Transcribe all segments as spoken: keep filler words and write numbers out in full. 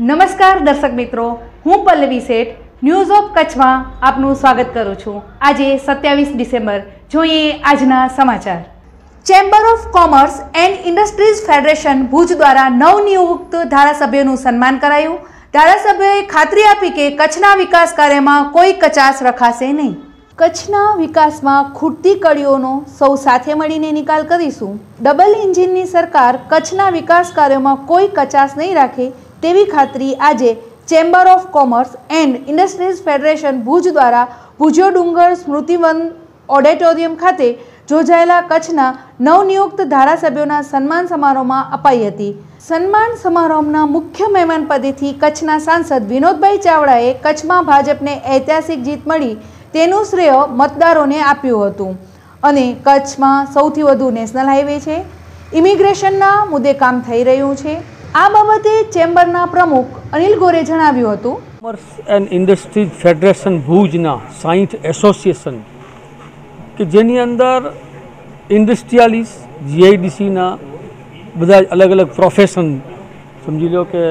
નમસ્કાર દર્શક મિત્રો, હું પલ્લવી શેઠ ન્યૂઝ ઓફ કચ્છમાં આપનું સ્વાગત કરું છું। આજે સત્યાવીસ ડિસેમ્બર, જોઈએ આજના સમાચાર। Chamber of commerce and industries federation Bhuj દ્વારા નવનિયુક્ત ધારાસભ્યોનું સન્માન કરાયું। ધારાસભ્યોએ ખાતરી આપી કે કચ્છના વિકાસ કાર્યમાં કોઈ કચાશ રખાશે નહીં। કચ્છના વિકાસમાં ખૂટતી કડીઓનો સૌ સાથે મળીને નિકાલ કરીશું। ડબલ એન્જિનની સરકાર કચ્છના વિકાસ કાર્યોમાં કોઈ કચાશ નહીં રાખે તેવી ખાતરી આજે chamber of commerce and industries federation Bhuj દ્વારા ભુજો ડુંગર સ્મૃતિવન ઓડિટોરિયમ ખાતે યોજાયેલા કચ્છના નવનિયુક્ત ધારાસભ્યોના સન્માન સમારોહમાં અપાઈ હતી। સન્માન સમારોહના મુખ્ય મહેમાન પદેથી કચ્છના સાંસદ વિનોદભાઈ ચાવડાએ કચ્છમાં ભાજપને ઐતિહાસિક જીત મળી તેનું શ્રેય મતદારોને આપ્યું હતું અને કચ્છમાં સૌથી વધુ નેશનલ હાઈવે છે, ઇમિગ્રેશનના મુદ્દે કામ થઈ રહ્યું છે। આ બાબતે ચેમ્બરના પ્રમુખ અનિલ ગોરે જણાવ્યું હતું, કોમર્સ એન્ડ ઇન્ડસ્ટ્રીઝ ફેડરેશન ભુજના સાઠ એસોસિએશન કે જેની અંદર ઇન્ડસ્ટ્રીયાલિસ્ટ જીઆઈડીસીના બધા અલગ અલગ પ્રોફેશન, સમજી લો કે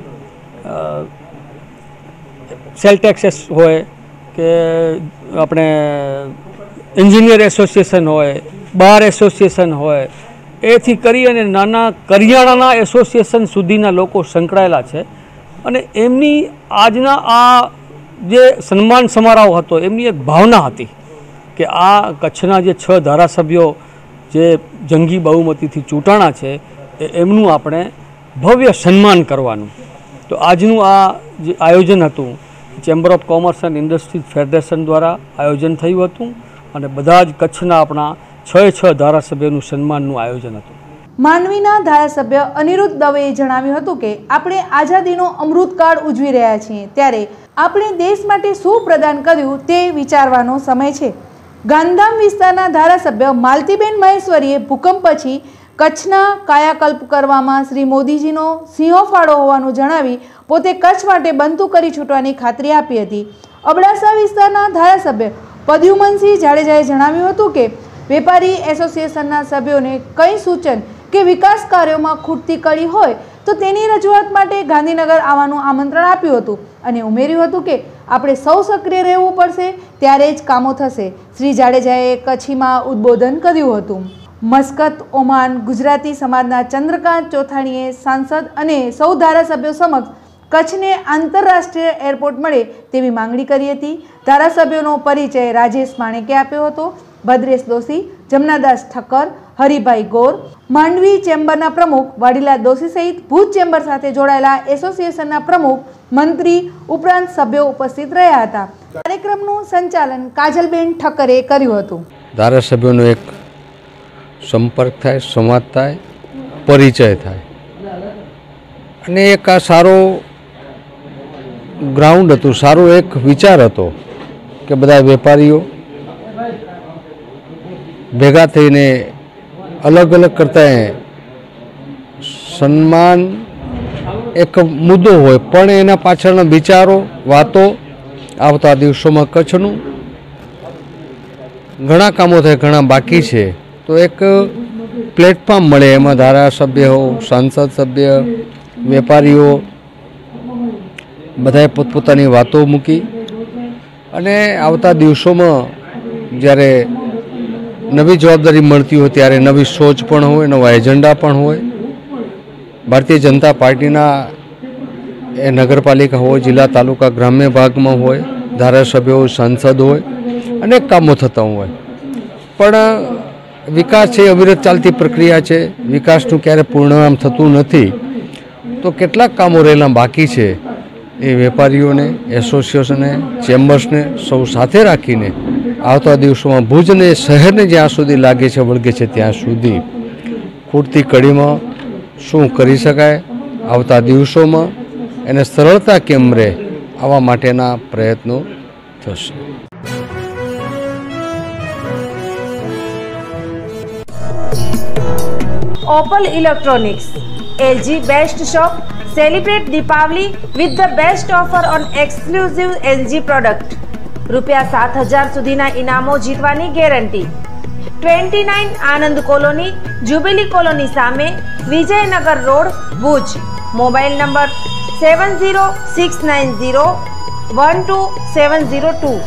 સેલ ટેક્સેસ હોય કે આપણે એન્જિનિયર એસોસિએશન હોય, બાર એસોસિએશન હોય, એથી કરી અને નાના કરિયાણાના એસોસિએશન સુધીના લોકો સંકળાયેલા છે અને એમની આજના આ જે સન્માન સમારોહ હતો એમની એક ભાવના હતી કે આ કચ્છના જે છ ધારાસભ્યો જે જંગી બહુમતીથી ચૂંટાણા છે એ એમનું આપણે ભવ્ય સન્માન કરવાનું। તો આજનું આ જે આયોજન હતું chamber of commerce and industries federation દ્વારા આયોજન થયું હતું અને બધા જ કચ્છના આપણા છ છ ધારાસભ્યોનું સન્માનનું આયોજન હતું। માંડવીના ધારાસભ્ય અનિરુદ્ધ દવેએ જણાવ્યું હતું કે આપણે આઝાદીનો અમૃતકાળ ઉજવી રહ્યા છીએ ત્યારે આપણે દેશ માટે શું પ્રદાન કર્યું તે વિચારવાનો સમય છે। ગાંધીધામ વિસ્તારના ધારાસભ્ય માલતીબેન મહેશ્વરીએ ભૂકંપ પછી કચ્છના કાયાકલ્પ કરવામાં શ્રી મોદીજીનો સિંહો ફાળો હોવાનું જણાવી પોતે કચ્છ માટે બનતું કરી છૂટવાની ખાતરી આપી હતી। અબડાસા વિસ્તારના ધારાસભ્ય પદ્યુમનસિંહ જાડેજાએ જણાવ્યું હતું કે વેપારી એસોસિએશનના સભ્યોને કંઈ સૂચન કે વિકાસ કાર્યોમાં ખૂટતી કડી હોય તો તેની રજૂઆત માટે ગાંધીનગર આવવાનું આમંત્રણ આપ્યું હતું અને ઉમેર્યું હતું કે આપણે સૌ સક્રિય રહેવું પડશે ત્યારે જ કામો થશે। શ્રી જાડેજાએ કચ્છીમાં ઉદ્બોધન કર્યું હતું। મસ્કત ઓમાન ગુજરાતી સમાજના ચંદ્રકાંત ચોથાણીએ સાંસદ અને સૌ ધારાસભ્યો સમક્ષ કચ્છને આંતરરાષ્ટ્રીય એરપોર્ટ મળે તેવી માંગણી કરી હતી। ધારાસભ્યોનો પરિચય રાજેશ માણેકે આપ્યો હતો। ભદ્રેશ દોશી, જમનાદાસ ઠક્કર, હરિભાઈ ગોર, માંડવી ચેમ્બરના પ્રમુખ વાડીલાલ દોશી સહિત ભુજ ચેમ્બર સાથે જોડાયેલા એસોસિએશનના પ્રમુખ, મંત્રી ઉપરાંત સભ્યો ઉપસ્થિત રહ્યા હતા। કાર્યક્રમનું સંચાલન કાજલબેન ઠક્કરે કર્યું હતું। ધારાસભ્યોનો એક સંપર્ક થાય, સંવાદ થાય, પરિચય થાય અને એક આ સારો ગ્રાઉન્ડ હતું, સારો એક વિચાર હતો કે બધા વેપારીઓ ભેગા થઈને અલગ અલગ કરતા સન્માન એક મુદ્દો હોય પણ એના પાછળના વિચારો, વાતો આવતા દિવસોમાં કચ્છનું ઘણા કામો થાય, ઘણા બાકી છે તો એક પ્લેટફોર્મ મળે એમાં ધારાસભ્યો, સાંસદ સભ્ય, વેપારીઓ બધાએ પોતપોતાની વાતો મૂકી અને આવતા દિવસોમાં જ્યારે નવી જવાબદારી મળતી હોય ત્યારે નવી સોચ પણ હોય, નવા એજન્ડા પણ હોય। ભારતીય જનતા પાર્ટીના એ નગરપાલિકા હોય, જિલ્લા તાલુકા ગ્રામ્ય ભાગમાં હોય, ધારાસભ્યો, સાંસદ હોય, અનેક કામો થતા હોય પણ વિકાસ છે અવિરત ચાલતી પ્રક્રિયા છે। વિકાસનું ક્યારે પૂર્ણવિરામ થતું નથી તો કેટલાક કામો રહેલા બાકી છે એ વેપારીઓને, એસોસિએશને, ચેમ્બર્સને સૌ સાથે રાખીને આવતા દિવસોમાં ભુજને શહેરને જ્યાં સુધી લાગે છે, વળગે છે ત્યાં સુધી ખૂટતી કડીમાં શું કરી શકાય, આવતા દિવસોમાં એને સરળતા કેમ રહે આવા માટેના પ્રયત્નો થશે। Opal Electronics, L G Best Shop, celebrate Deepavali with the best offer on exclusive L G product. રૂપિયા સાત હજાર સુધીના ઇનામો જીતવાની guarantee. Twenty nine Anand colony, jubilee colony સામે, Vijaynagar road, Bhuj. Mobile number seven zero six nine zero one two seven zero two.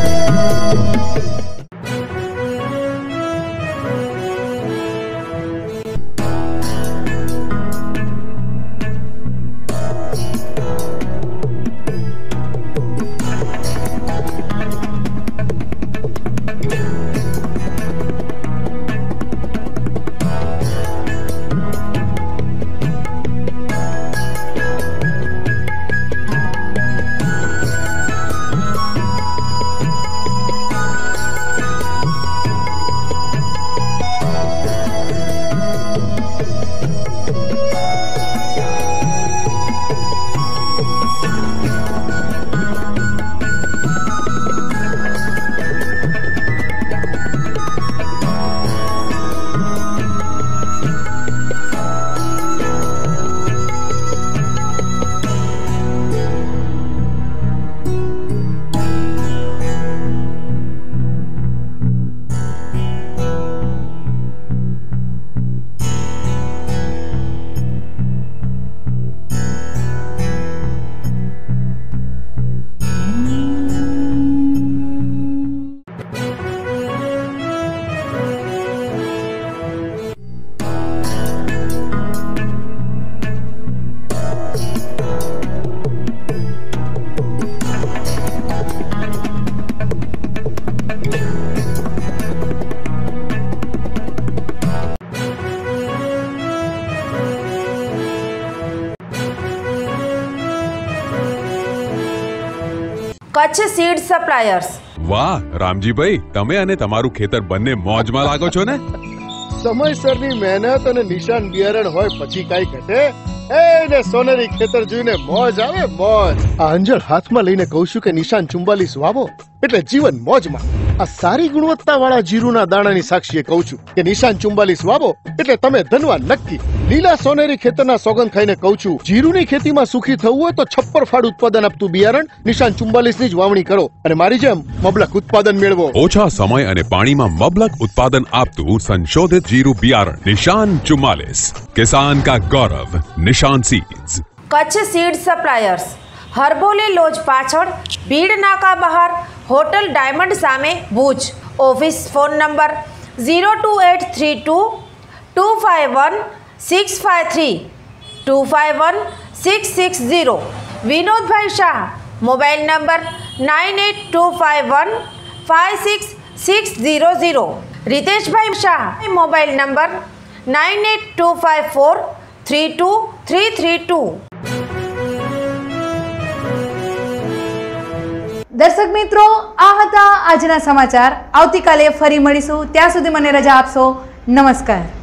Kutch seed suppliers. વાહ રામજીભાઈ, તમે અને તમારું ખેતર બંને મોજમાં લાગો છો ને? સમયસરની મહેનત અને નિશાન બિયારણ હોય પછી કઈ ઘટે? એને સોનેરી ખેતર જોઈને મોજ આવે, મોજ। આ અંજળ હાથમાં લઈને કહું છું કે નિશાન ચુમ્બાલીસ વાવો એટલે જીવન મોજમાં। આ સારી ગુણવત્તા વાળા જીરુના દાણાની સાક્ષીએ કહું છું કે નિશાન ચુમ્બાલીસ વાવો એટલે તમે ધનવાન નક્કી। લીલા સોનેરી ખેતરના સોગંદ ખાઈને કહું છું, જીરુની ખેતીમાં સુખી થવું હોય તો છપ્પર ફાડ ઉત્પાદન આપતું બિયારણ નિશાન ચુમ્બાલીસ ની જ વાવણી કરો અને મારી જેમ મબલક ઉત્પાદન મેળવો। ઓછા સમય અને પાણીમાં મબલક ઉત્પાદન આપતું સંશોધિત જીરું બિયારણ નિશાન ચુમ્માલીસ, કિસાન કા ગૌરવ, Nishan seeds. Kutch seed suppliers, Harboli lodge પાછળ, ભીડ નાકા બહાર, હોટલ ડાયમંડ સામે, Bhuj. Office phone number zero two eight three two two five one six five three two five one six six zero. વિનોદભાઈ Shah, mobile number nine eight two five one five six six zero zero. રીતેશભાઈ Shah, mobile number nine eight two five four three two three three two. દર્શક મિત્રો, આ હતા આજના સમાચાર। આવતીકાલે ફરી મળીશું, ત્યાં સુધી મને રજા આપશો। નમસ્કાર।